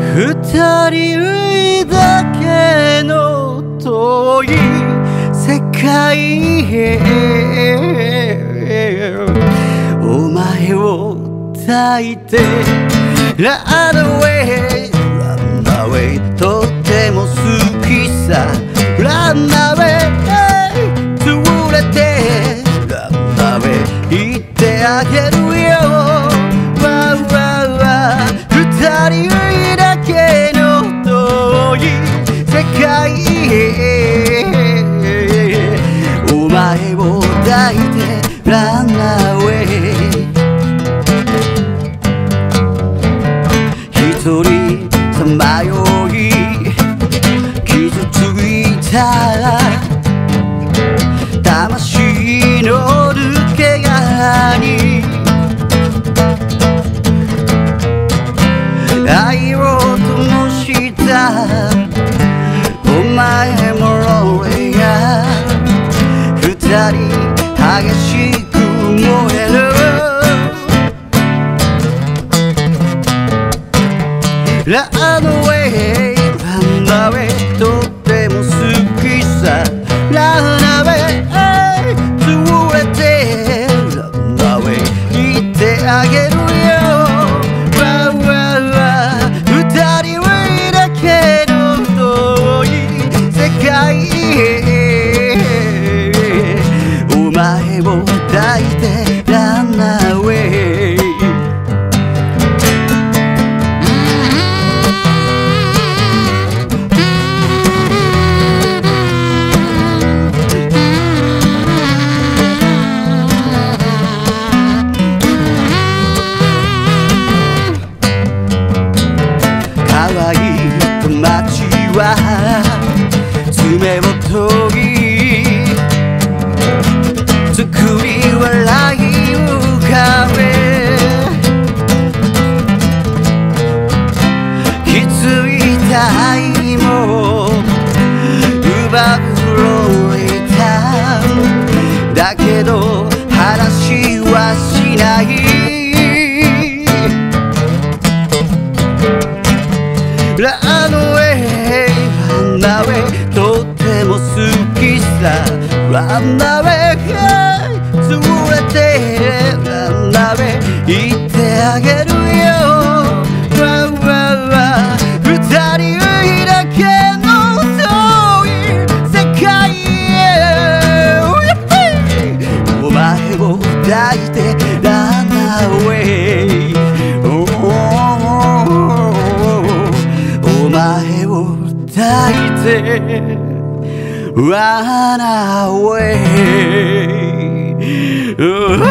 二人だけの遠い世界へお前を抱いて Run away Run away とっても好きさ Run away 潰れて Run away 言ってあげるよ二人だけの遠い世界へお前を抱いて Run away 一人さまよい傷ついた魂の抜け殻に愛を灯したお前もローレや二人激しく燃える Run away Run away とっても好きさ Run away 潰れて Run away 言ってあげるよお前を抱いて Run away 乾いた街は爪を研ぎ作り笑い浮かべ気づいた愛も奪うロリタだけど話はしないRun away Run away とっても好きさ Run away 潰れて Run away 言ってあげるよ二人だけの遠い世界へお前を抱いて Run away お前を抱いて Run away